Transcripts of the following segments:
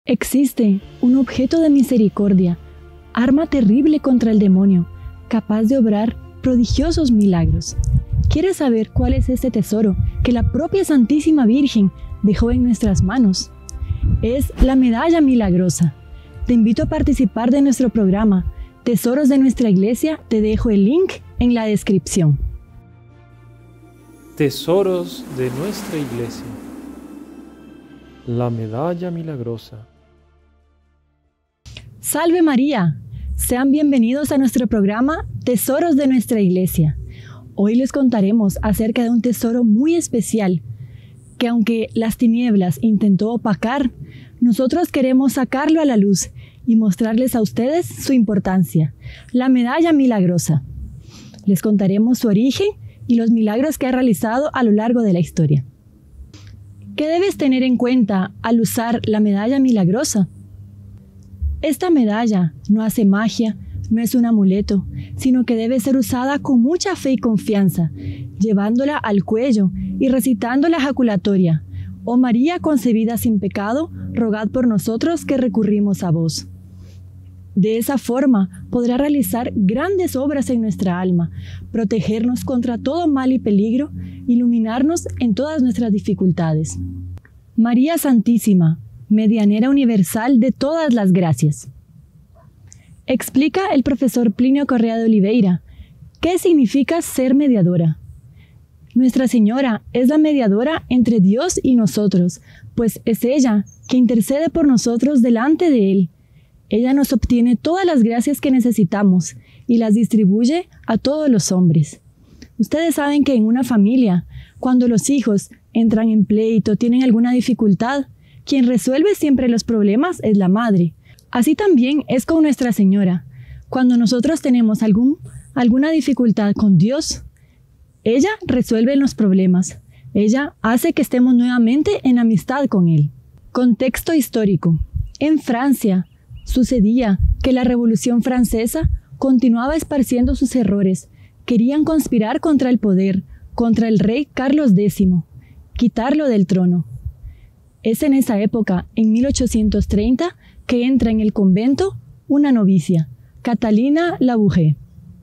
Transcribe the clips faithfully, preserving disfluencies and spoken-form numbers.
Existe un objeto de misericordia, arma terrible contra el demonio, capaz de obrar prodigiosos milagros. ¿Quieres saber cuál es este tesoro que la propia Santísima Virgen dejó en nuestras manos? Es la medalla milagrosa. Te invito a participar de nuestro programa Tesoros de nuestra Iglesia. Te dejo el link en la descripción. Tesoros de nuestra Iglesia. La medalla milagrosa. ¡Salve María! Sean bienvenidos a nuestro programa Tesoros de nuestra Iglesia. Hoy les contaremos acerca de un tesoro muy especial que, aunque las tinieblas intentó opacar, nosotros queremos sacarlo a la luz y mostrarles a ustedes su importancia, la medalla milagrosa. Les contaremos su origen y los milagros que ha realizado a lo largo de la historia. ¿Qué debes tener en cuenta al usar la medalla milagrosa? Esta medalla no hace magia, no es un amuleto, sino que debe ser usada con mucha fe y confianza, llevándola al cuello y recitando la ejaculatoria: «Oh María concebida sin pecado, rogad por nosotros que recurrimos a vos». De esa forma podrá realizar grandes obras en nuestra alma, protegernos contra todo mal y peligro, iluminarnos en todas nuestras dificultades. María Santísima, medianera universal de todas las gracias. Explica el profesor Plinio Correa de Oliveira qué significa ser mediadora. Nuestra Señora es la mediadora entre Dios y nosotros, pues es ella que intercede por nosotros delante de Él. Ella nos obtiene todas las gracias que necesitamos y las distribuye a todos los hombres. Ustedes saben que en una familia, cuando los hijos entran en pleito, tienen alguna dificultad, quien resuelve siempre los problemas es la madre. Así también es con Nuestra Señora. Cuando nosotros tenemos algún, alguna dificultad con Dios, ella resuelve los problemas. Ella hace que estemos nuevamente en amistad con Él. Contexto histórico. En Francia sucedía que la Revolución Francesa continuaba esparciendo sus errores. Querían conspirar contra el poder, contra el rey Carlos décimo, quitarlo del trono. Es en esa época, en mil ochocientos treinta, que entra en el convento una novicia, Catalina Labouré.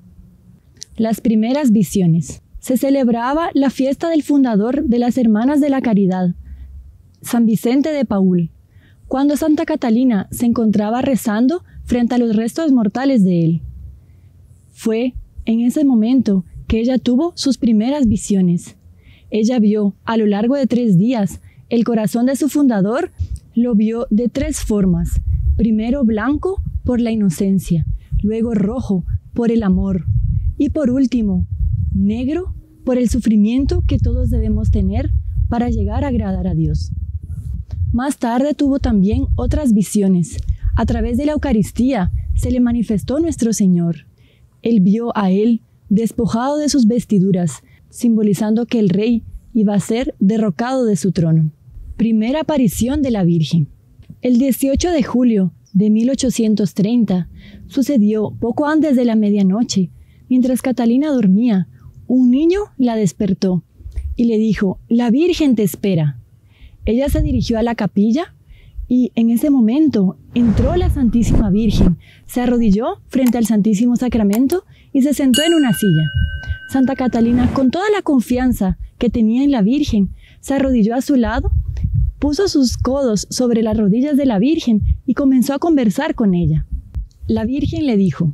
Las primeras visiones. Se celebraba la fiesta del fundador de las Hermanas de la Caridad, San Vicente de Paúl, cuando Santa Catalina se encontraba rezando frente a los restos mortales de él. Fue en ese momento que ella tuvo sus primeras visiones. Ella vio a lo largo de tres días el corazón de su fundador, lo vio de tres formas. Primero blanco por la inocencia, luego rojo por el amor y por último negro por el sufrimiento que todos debemos tener para llegar a agradar a Dios. Más tarde tuvo también otras visiones. A través de la Eucaristía se le manifestó nuestro Señor. Él vio a Él despojado de sus vestiduras, simbolizando que el rey iba a ser derrocado de su trono. Primera aparición de la Virgen. El dieciocho de julio de mil ochocientos treinta sucedió poco antes de la medianoche. Mientras Catalina dormía, un niño la despertó y le dijo: «La Virgen te espera». Ella se dirigió a la capilla y en ese momento entró la Santísima Virgen, se arrodilló frente al Santísimo Sacramento y se sentó en una silla. Santa Catalina, con toda la confianza que tenía en la Virgen, se arrodilló a su lado, puso sus codos sobre las rodillas de la Virgen y comenzó a conversar con ella. La Virgen le dijo: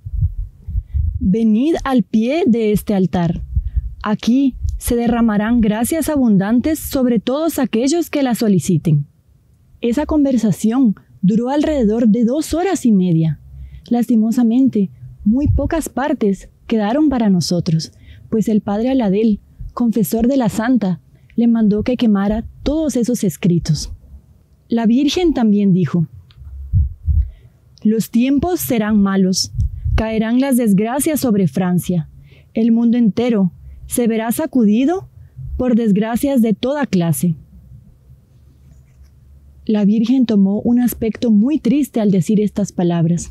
«Venid al pie de este altar. Aquí se derramarán gracias abundantes sobre todos aquellos que la soliciten». Esa conversación duró alrededor de dos horas y media. Lastimosamente, muy pocas partes quedaron para nosotros, pues el padre Aladel, confesor de la santa, le mandó que quemara todos esos escritos. La Virgen también dijo: «Los tiempos serán malos, caerán las desgracias sobre Francia. El mundo entero se verá sacudido por desgracias de toda clase». La Virgen tomó un aspecto muy triste al decir estas palabras.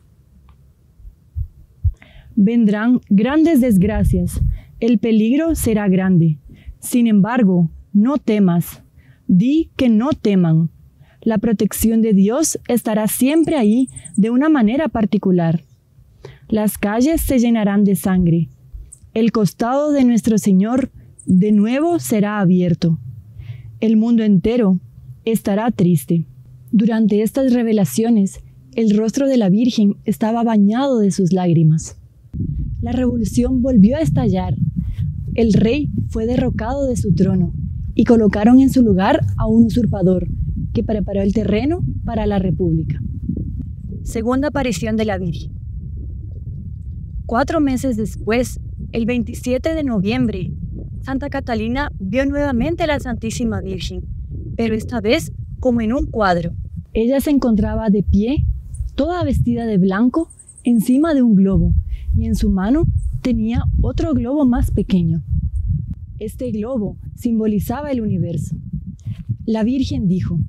«Vendrán grandes desgracias, el peligro será grande. Sin embargo, no temas, di que no teman. La protección de Dios estará siempre ahí de una manera particular. Las calles se llenarán de sangre. El costado de nuestro Señor de nuevo será abierto. El mundo entero estará triste. Durante estas revelaciones, el rostro de la Virgen estaba bañado de sus lágrimas. La revolución volvió a estallar. El rey fue derrocado de su trono y colocaron en su lugar a un usurpador que preparó el terreno para la república. Segunda aparición de la Virgen. Cuatro meses después, el veintisiete de noviembre, Santa Catalina vio nuevamente a la Santísima Virgen, pero esta vez como en un cuadro. Ella se encontraba de pie, toda vestida de blanco, encima de un globo, y en su mano tenía otro globo más pequeño. Este globo simbolizaba el universo. La Virgen dijo: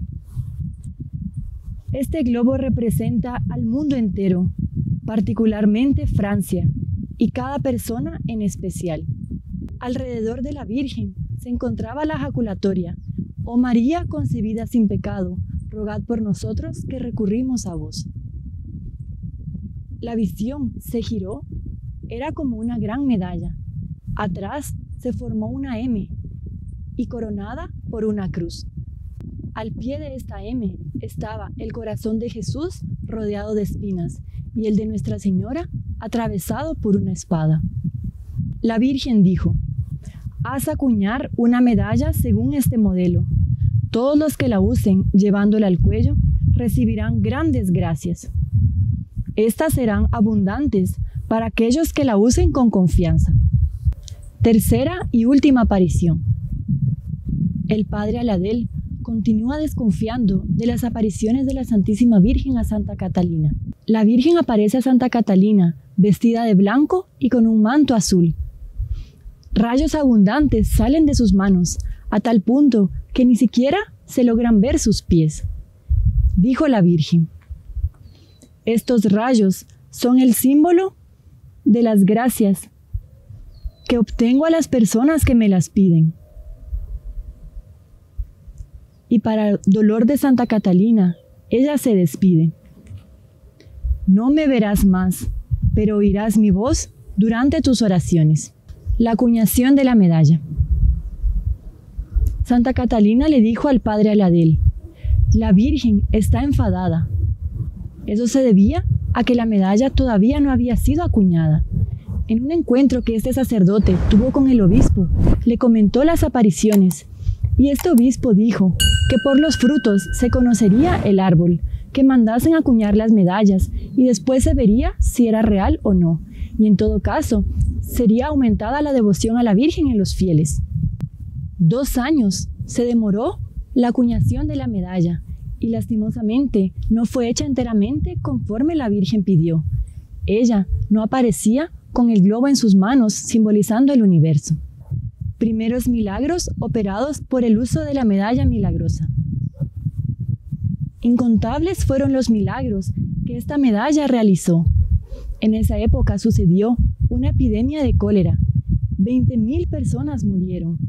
"Este globo representa al mundo entero, particularmente Francia, y cada persona en especial". Alrededor de la Virgen se encontraba la jaculatoria: "Oh María concebida sin pecado, rogad por nosotros que recurrimos a vos". La visión se giró, era como una gran medalla. Atrás se formó una M y coronada por una cruz. Al pie de esta M estaba el corazón de Jesús rodeado de espinas y el de Nuestra Señora atravesado por una espada. La Virgen dijo: "Haz acuñar una medalla según este modelo. Todos los que la usen llevándola al cuello recibirán grandes gracias. Estas serán abundantes para aquellos que la usen con confianza". Tercera y última aparición. El padre Aladel continúa desconfiando de las apariciones de la Santísima Virgen a Santa Catalina. La Virgen aparece a Santa Catalina vestida de blanco y con un manto azul. Rayos abundantes salen de sus manos, a tal punto que ni siquiera se logran ver sus pies. Dijo la Virgen: "Estos rayos son el símbolo de las gracias que obtengo a las personas que me las piden". Y para el dolor de Santa Catalina, ella se despide: "No me verás más, pero oirás mi voz durante tus oraciones". La acuñación de la medalla. Santa Catalina le dijo al padre Aladel: "La Virgen está enfadada". Eso se debía a que la medalla todavía no había sido acuñada. En un encuentro que este sacerdote tuvo con el obispo, le comentó las apariciones, y este obispo dijo que por los frutos se conocería el árbol, que mandasen acuñar las medallas y después se vería si era real o no, y en todo caso sería aumentada la devoción a la Virgen en los fieles. Dos años se demoró la acuñación de la medalla y lastimosamente no fue hecha enteramente conforme la Virgen pidió. Ella no aparecía con el globo en sus manos simbolizando el universo. Primeros milagros operados por el uso de la medalla milagrosa. Incontables fueron los milagros que esta medalla realizó. En esa época sucedió una epidemia de cólera. veinte mil personas murieron.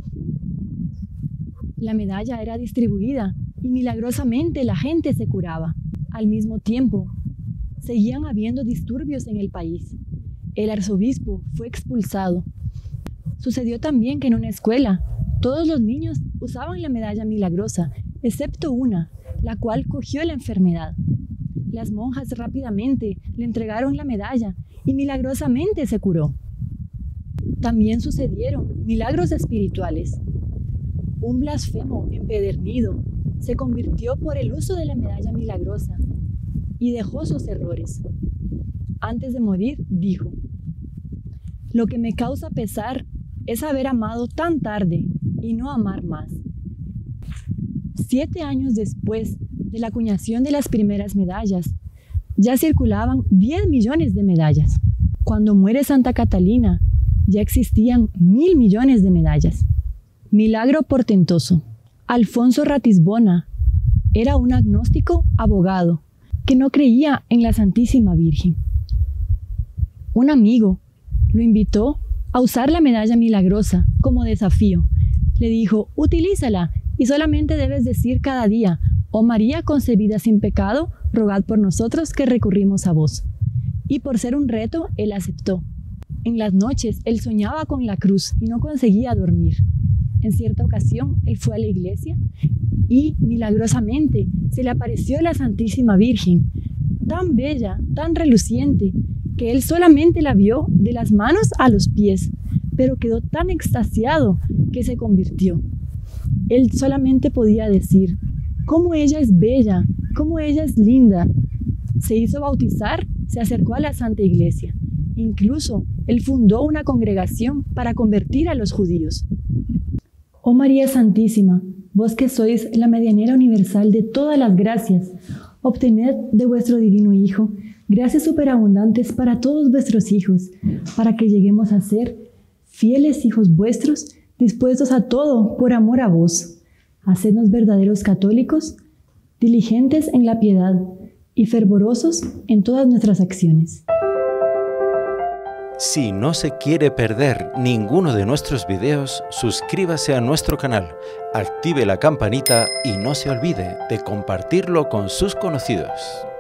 La medalla era distribuida y milagrosamente la gente se curaba. Al mismo tiempo, seguían habiendo disturbios en el país. El arzobispo fue expulsado. Sucedió también que en una escuela todos los niños usaban la medalla milagrosa, excepto una, la cual cogió la enfermedad. Las monjas rápidamente le entregaron la medalla y milagrosamente se curó. También sucedieron milagros espirituales. Un blasfemo empedernido se convirtió por el uso de la medalla milagrosa y dejó sus errores. Antes de morir, dijo: "Lo que me causa pesar es haber amado tan tarde y no amar más". Siete años después de la acuñación de las primeras medallas, ya circulaban diez millones de medallas. Cuando muere Santa Catalina, ya existían mil millones de medallas. Milagro portentoso. Alfonso Ratisbona era un agnóstico abogado que no creía en la Santísima Virgen. Un amigo lo invitó a usar la medalla milagrosa como desafío. Le dijo: "Utilízala y solamente debes decir cada día: Oh María concebida sin pecado, rogad por nosotros que recurrimos a vos. Y por ser un reto, él aceptó. En las noches, él soñaba con la cruz y no conseguía dormir. En cierta ocasión, él fue a la iglesia y, milagrosamente, se le apareció la Santísima Virgen, tan bella, tan reluciente, que él solamente la vio de las manos a los pies, pero quedó tan extasiado que se convirtió. Él solamente podía decir: «¿Cómo ella es bella? ¿Cómo ella es linda?». Se hizo bautizar, se acercó a la Santa Iglesia. Incluso, él fundó una congregación para convertir a los judíos. Oh María Santísima, vos que sois la medianera universal de todas las gracias, obtened de vuestro divino Hijo gracias superabundantes para todos vuestros hijos, para que lleguemos a ser fieles hijos vuestros, dispuestos a todo por amor a vos. Hacednos verdaderos católicos, diligentes en la piedad y fervorosos en todas nuestras acciones. Si no se quiere perder ninguno de nuestros videos, suscríbase a nuestro canal, active la campanita y no se olvide de compartirlo con sus conocidos.